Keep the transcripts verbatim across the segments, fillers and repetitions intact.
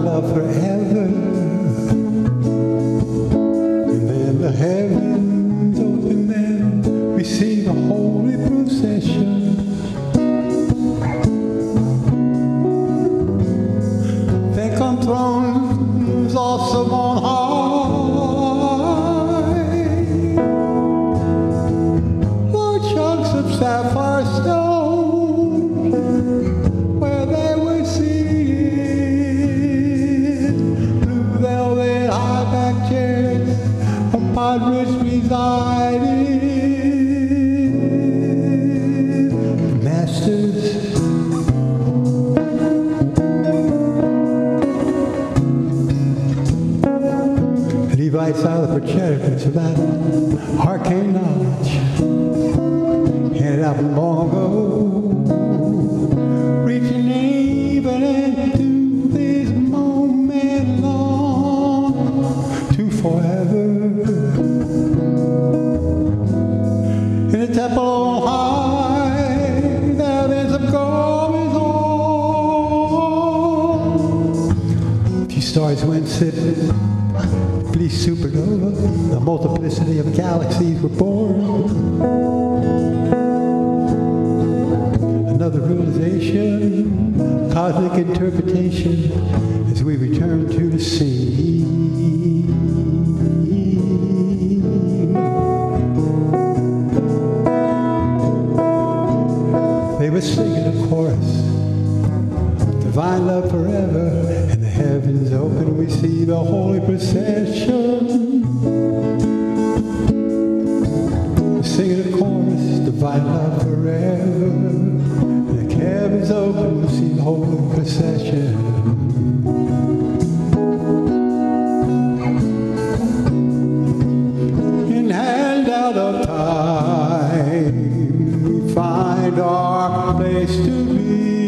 love forever. And then the heavens open and we see the holy procession. There come thrones awesome on high, Lord, chunks of sapphire stone, where they were seated, blue velvet high-back chairs upon which resided masters. Levites out of the projections of that arcane knowledge handed out from long ago, reaching even into this moment long to forever. In the temple on high, there is a going on. A few stars went sitting. Supernova, a multiplicity of galaxies were born. Another realization, cosmic interpretation, as we return to the sea. They were singing a chorus, divine love forever. Heavens open, we see the holy procession. Singing a chorus, divine love forever. The heavens open, we see the holy procession. In handout of time, we find our place to be.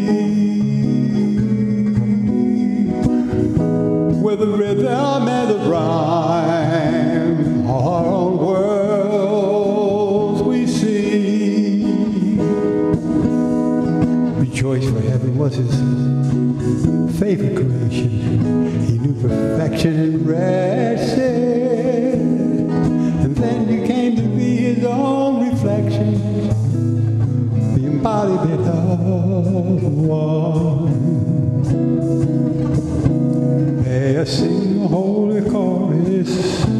With the rhythm and the rhyme, our own worlds we see. Rejoice, for heaven was his favorite creation. He knew perfection and rested. And then you came to be his own reflection, the embodiment of one. They sing the holy chorus,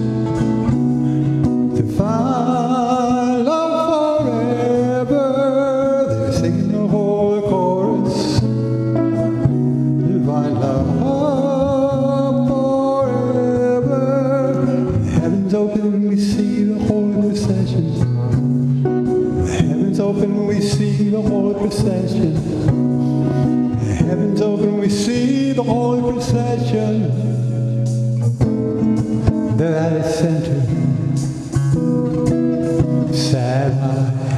divine love forever. They sing the holy chorus, divine love forever. The heavens open, we see the holy procession. The heavens open, we see the holy procession. The heavens open, we see the holy procession. There at its center, sad eyes.